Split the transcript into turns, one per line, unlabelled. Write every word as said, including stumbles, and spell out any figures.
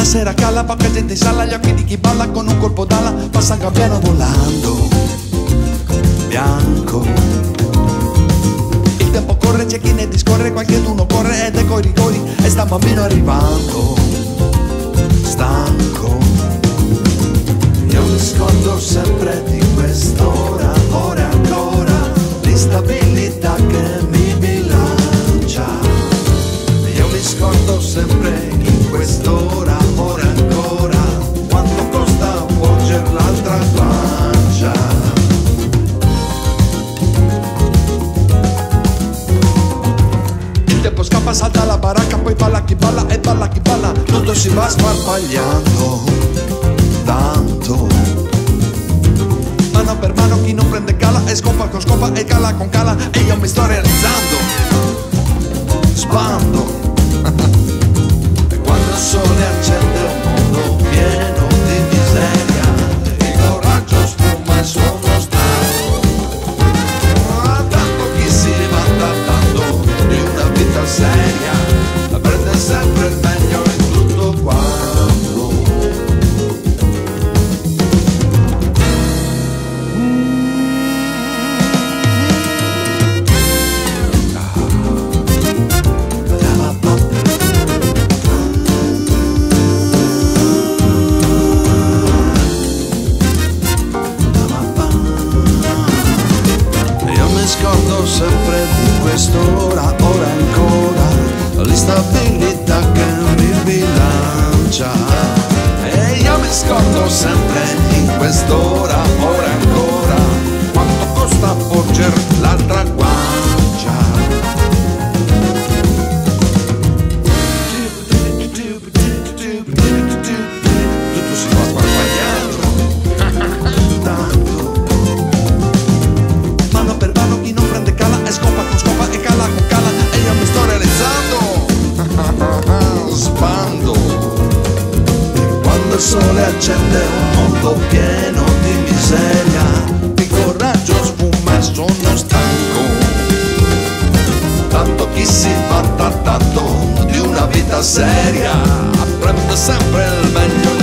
sera cala, poca gente in sala, gli occhi di chi balla con un colpo d'ala, passa un gabbiano volando, bianco. Il tempo corre, c'è chi ne discorre, qualcheduno corre ed ecco i rigori, e sta bambino arrivando, stanco. Io mi scordo sempre di quest'ora, ora ancora, l'instabilità che mi bilancia. Io mi scordo sempre in quest'ora, ora ancora, quanto costa volgere l'altra pancia. Il tempo scappa, salta la baracca, poi balla chi balla e balla chi balla, tutto si va sparpagliando, tanto. Mano per mano chi non prende cala, e scopa con scopa e cala con cala, e io mi sto realizzando, sbando. E quando il sole accende un mondo pieno di miseria, il coraggio sfuma il suono stanco. Ah, tanto chi si vanta tanto di una vita seria, prende sempre il meglio in tutto quanto. Scordo sempre di quest'ora, ora ancora, l'instabilità che mi bilancia. E io mi scordo sempre in quest'ora, ora ancora, quanto costa porger l'altra guancia. Tutto si va sparpagliando, tanto. Mano per mano chi non prende cala, e scopa con scopa e cala con cala, e io mi sto realizzando, sbando. E quando il sole accende un mondo pieno di miseria, il coraggio sfuma e sono stanco. Tanto chi si batta tanto di una vita seria, prende sempre il meglio